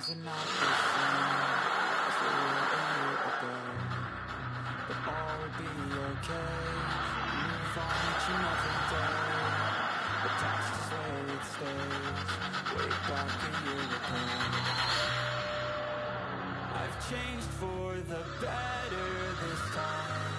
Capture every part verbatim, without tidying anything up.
things are not the same as they were a year ago, but all will be okay. I move on each and every day. The past is where it stays, way back a year ago. I've changed for the better this time.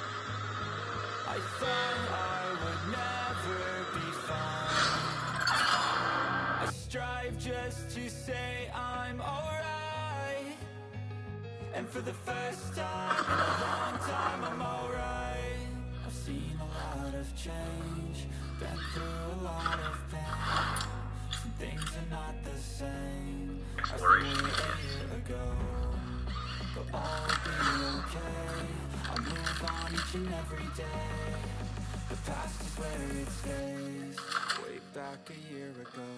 I thought I would never be fine. I strive just to say I'm alright, and for the first time in a long time I'm alright. I've seen a lot of change, been through a lot of pain. Some things are not the same as they were a year ago, but all will be okay. I move on each and every day. The past is where it stays, way back a year ago.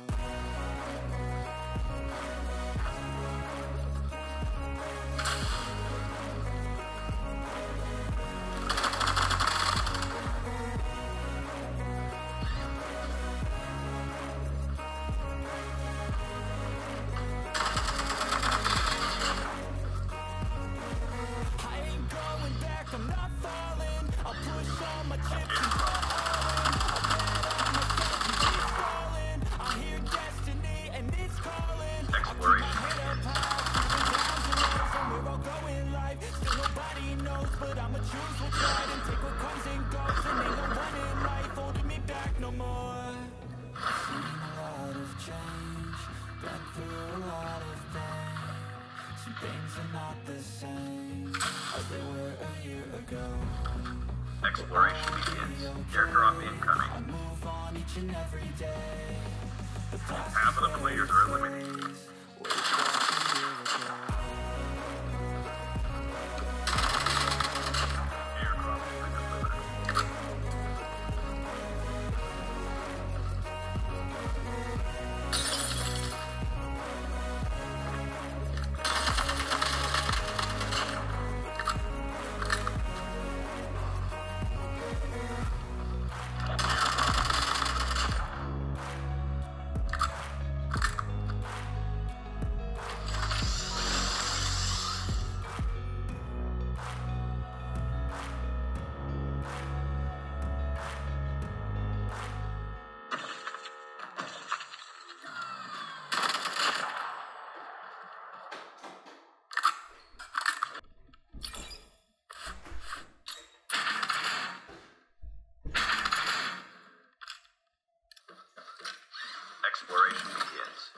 Exploration begins. Airdrop incoming. I move on each and every day. The past Half of the players are eliminated. way back a year ago. Airdrop has been delivered. Exploration begins.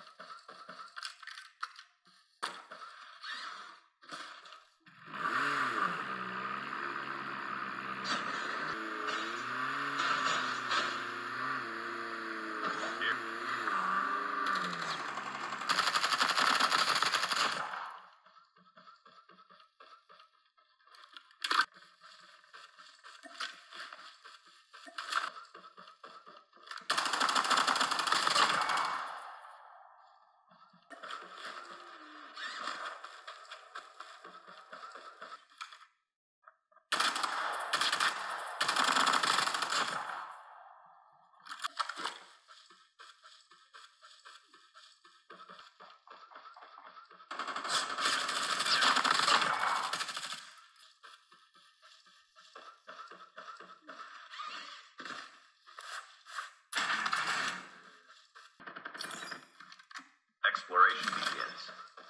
Exploration begins.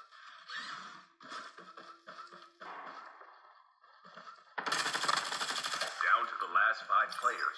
Down to the last five players.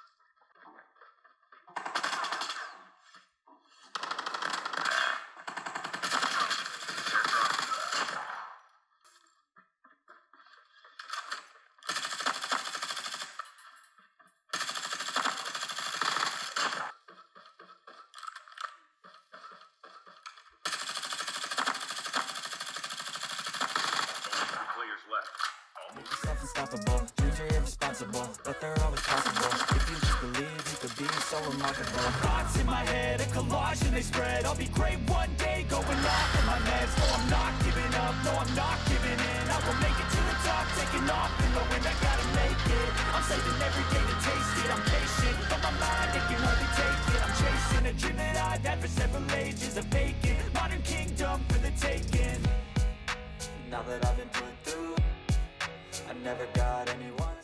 Unstoppable, dreams are irresponsible, but they're always possible. If you just believe, you could be so remarkable. Thoughts in my head, a collage and they spread. I'll be great one day, going off in my meds. No, I'm not giving up, no, I'm not giving in. I will make it to the top, taking off in the wind. I gotta make it, I'm saving every day to taste it. I'm patient, but my mind, it can hardly take it. I'm chasing a dream that I've had for several ages. A vacant, modern kingdom for the taking. Now that I've been put through, I never got anyone